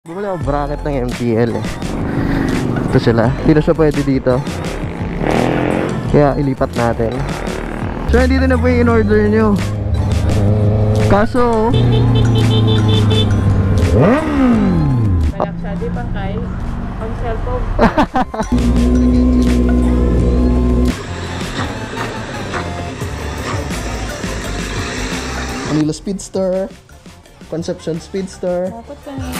Bumili ako bracket ng MTL eh. Ito sila. Hindi na siya pwede dito. Kaya ilipat natin. So dito na po yung in-order nyo. Kaso Malak siya, di bang kay? Ang cellphone. Manila Speedster, Conception Speedster. Dapat ka na.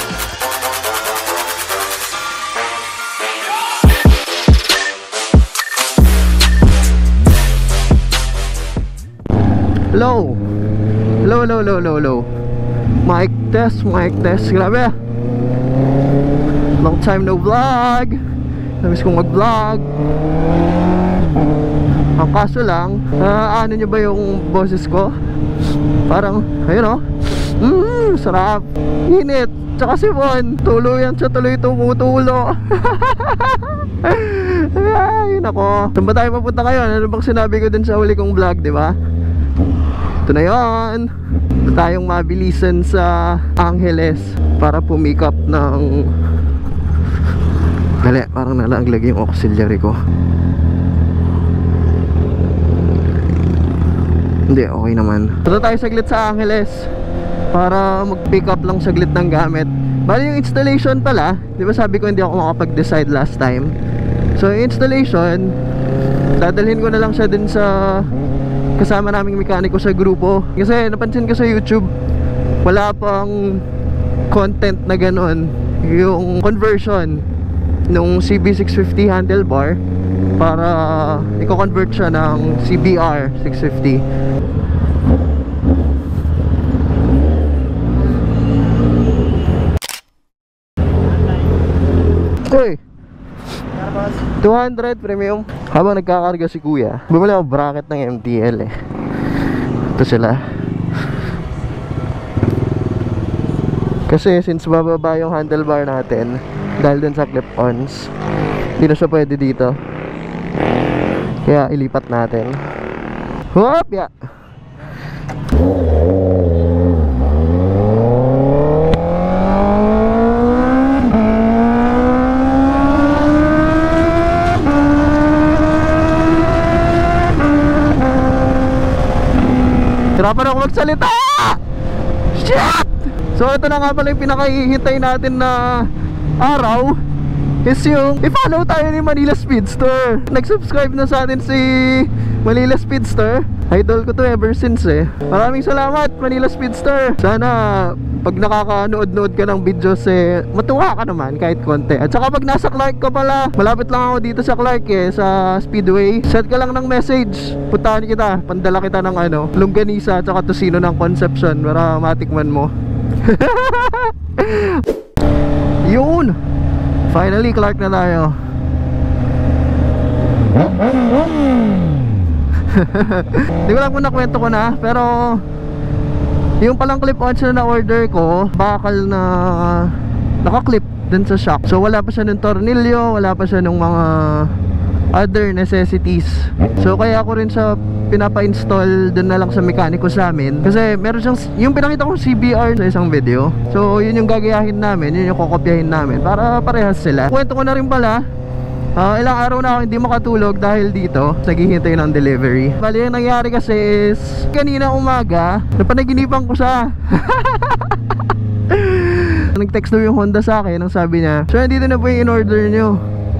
Hello. Hello. Mic test. Grabe. Long time no vlog. Namiss kong mag-vlog. Ang kaso lang, ano nyo ba yung boses ko? Parang, ayun o. Sarap. Init. Tsaka sipon. Tuluyan siya, tuloy tumutulo. Ay, nako. Saan ba tayo papunta ngayon? Ano bang sinabi ko dun sa huli kong vlog, di ba? Ito na yun. Ito tayong mabilisan sa Angeles para pumick up ng... Dali, parang nalaglag yung auxiliary ko. Hindi, okay naman. Ito tayo saglit sa Angeles para mag-pick up lang saglit ng gamit. Bali yung installation pala, di ba sabi ko hindi ako makapag-decide last time. So yung installation, dadalhin ko na lang siya din sa kasama naming mekaniko sa grupo. Kasi napansin ko sa YouTube, wala pang content na ganon. Yung conversion nung CB650 handlebar para i-convert siya ng CBR 650. Uy! 200 premium. Habang nagkakarga si kuya, bumili ako bracket ng MTL eh. Ito sila. Kasi since bababa yung handlebar natin dahil dun sa clip-ons, hindi na siya pwede dito. Kaya ilipat natin. Hop! Yeah! Hirapan ako magsalita! Shit! So ito na nga pala yung pinakahihintay natin na araw, is yung i-follow tayo ni Manila Speedster. Nag-subscribe na sa atin si Manila Speedster. Idol ko to ever since eh. Maraming salamat Manila Speedster. Sana pag nakakanood-nood ka ng videos eh, matuwa ka naman kahit konti. At saka pag nasa Clark ka pala, malapit lang ako dito sa Clark eh, sa Speedway, send ka lang ng message, puntahan kita, pandala kita ng ano, longganisa at saka tosino ng Conception para matikman mo. Yun! Finally, Clark na tayo. Hindi ko lang kung nakwento ko na, pero yung palang clip-ons na na-order ko, bakal na naka-clip dun sa shock. So wala pa siya ng tornilyo, wala pa siya ng mga other necessities. So kaya ako rin siya pinapa-install dun na lang sa mekaniko sa amin. Kasi meron siyang, yung pinakita kong CBR sa isang video. So yun yung gagayahin namin, yun yung kokopyahin namin para parehas sila. Kwento ko na rin pala, ilang araw na ako hindi makatulog dahil dito naghihintay ng delivery. Bali yung nangyari kasi is kanina umaga napanaginipan ko siya. Nag-text daw yung Honda sa akin, ang sabi niya, so dito na po yung in-order nyo.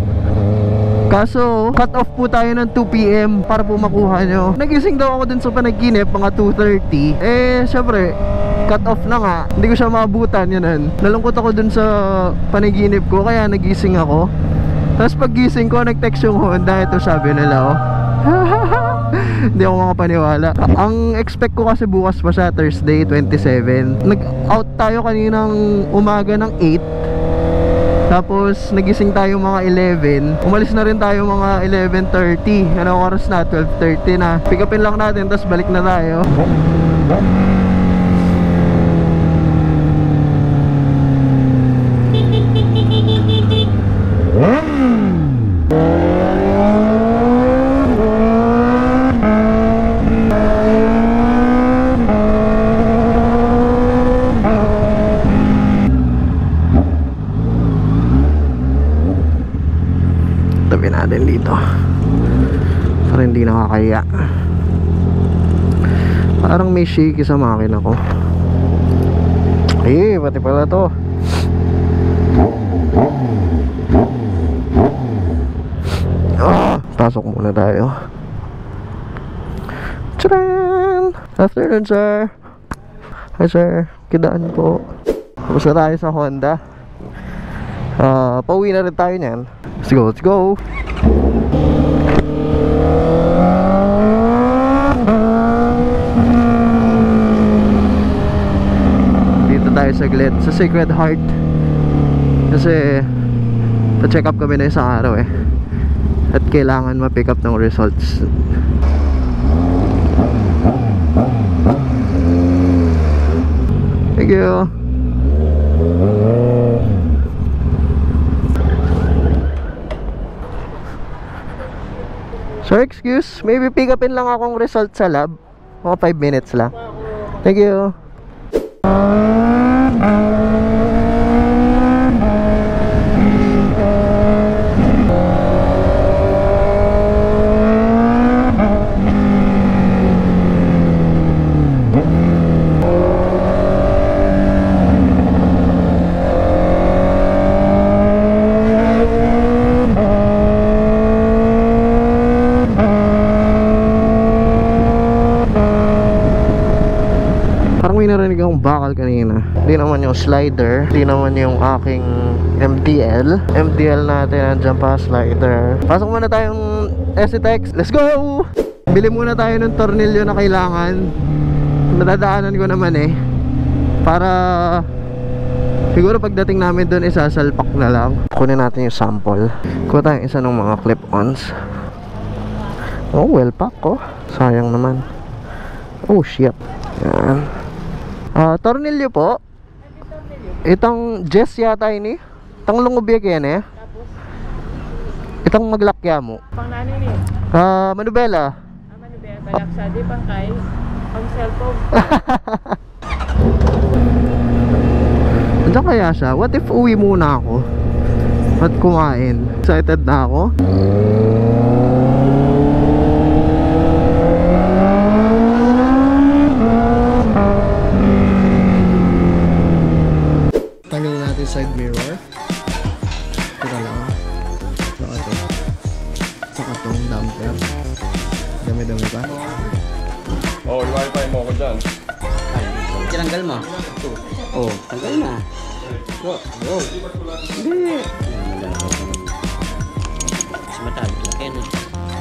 Kaso cut off po tayo ng 2 PM para po makuha nyo. Nagising daw ako dun sa panaginip mga 2:30. Eh syempre cut off na nga, hindi ko siya maabutan. Yan. Nalungkot ako dun sa panaginip ko kaya nagising ako. Tapos pag gising ko, nag-text yung Honda. Ito sabi nila, oh. Hindi ako makapaniwala. Ang expect ko kasi bukas pa siya, Thursday 27. Nag-out tayo kaninang umaga ng 8. Tapos nagising tayo mga 11. Umalis na rin tayo mga 11:30. Ano oras na? 12:30 na. Pick upin lang natin, tapos balik na tayo. natin dito para hindi nakakaya. Parang may shaky sa makina ko. Ay, pati pala to. Pasok muna tayo. Tcharan! Afternoon, sir. Hi, sir. Kidaan po. Tapos na tayo sa Honda. Pauwi na rin tayo niyan. Let's go, let's go. Dito tayo saglit sa Sacred Heart. Kasi pa-check up kami na isang araw eh. At kailangan ma-pick up ng results. Thank you. Sir, excuse, maybe pick upin lang akong result sa lab. Mga 5 minutes lang. Thank you. Narinig akong bakal kanina. Hindi naman yung slider, hindi naman yung aking MDL natin, nandiyan pa slider. Pasok muna tayong SCTEX. Let's go! Bili muna tayo ng tornilyo na kailangan. Nadadaanan ko naman eh, para siguro pagdating namin doon isasalpak na lang. Kunin natin yung sample. Kuha tayong isa ng mga clip-ons. Oh, well pack ko. Sayang naman. Oh shit. Yan. Tornilyo po. Itang Jess yata ini. Itang lungubya kaya na eh. Itang maglakya mo. Pang nani ni? Manubela. Manubela. Balaksa. Di pang kay? Pang cellphone. Andiyan kaya siya? What if uwi muna ako at kumain? Excited na ako. Tanggalin natin side mirror. Tira lang. Saka ito. Saka itong damper. Dami-dami pa. Oh, yung wifi mo ko dyan. Tinanggal mo? Oh, tanggal na. Go. Hindi. Mas matalik lang yan eh.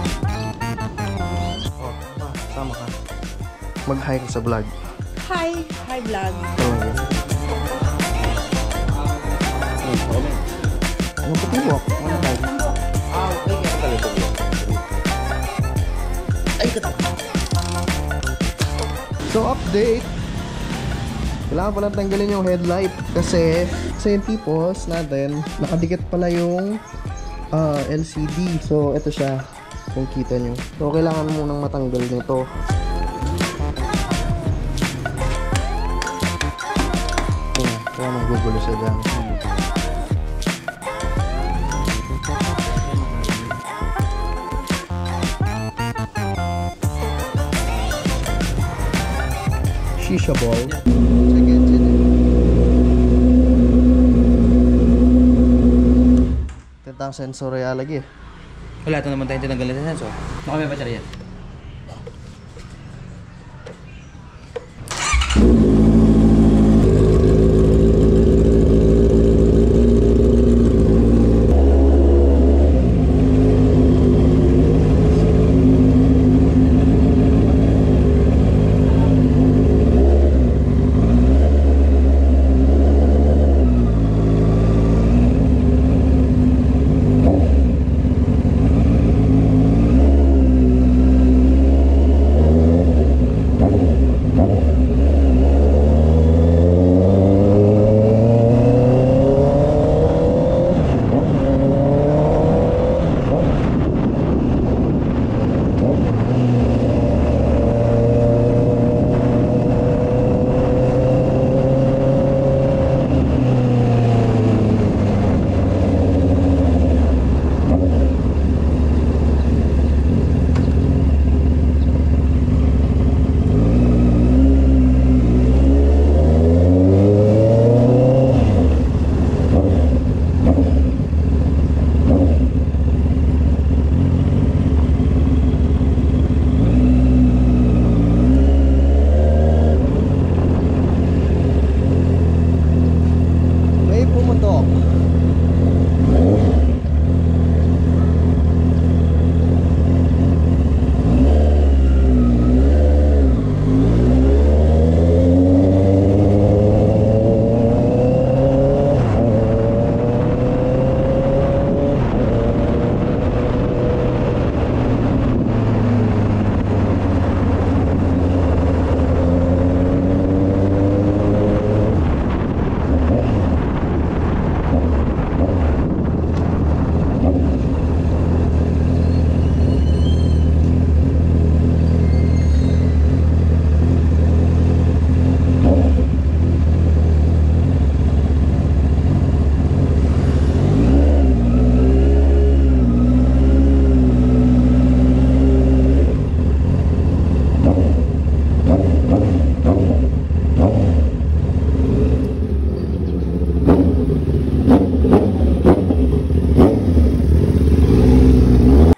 Sama ka. Mag-hi ka sa vlog. Hi! Hi vlog! Ano pa tiwak? Okay, kaya pala ito. Ay, katak. So update, kailangan pala tanggalin yung headlight kasi yung tipos natin nakadikit pala yung LCD. So ito siya, kung kita nyo. So kailangan munang matanggal nito. Kaya magugulo siya dyan. Shisha ball. Tentang sensor ya lagi. Wala, ito naman tayong tinanggal na sensor. Baka may baterya.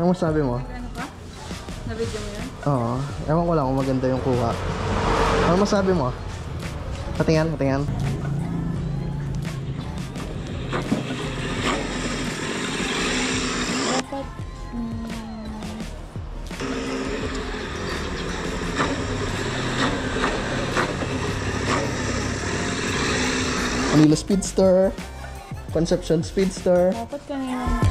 Ano masabi mo? Ano ka? Na-video mo yan? Oo. Ewan ko lang kung maganda yung kuha. Ano masabi mo? Patingin, patingin. Dapat, Manila Speedster. Conception Speedster. dapat kanina